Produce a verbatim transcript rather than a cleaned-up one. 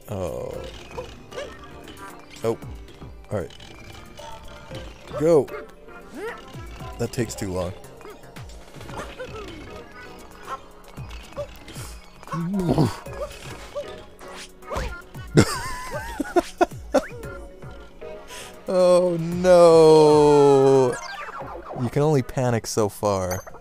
Oh. Oh. Alright. Go! That takes too long. Oh no! You can only panic so far.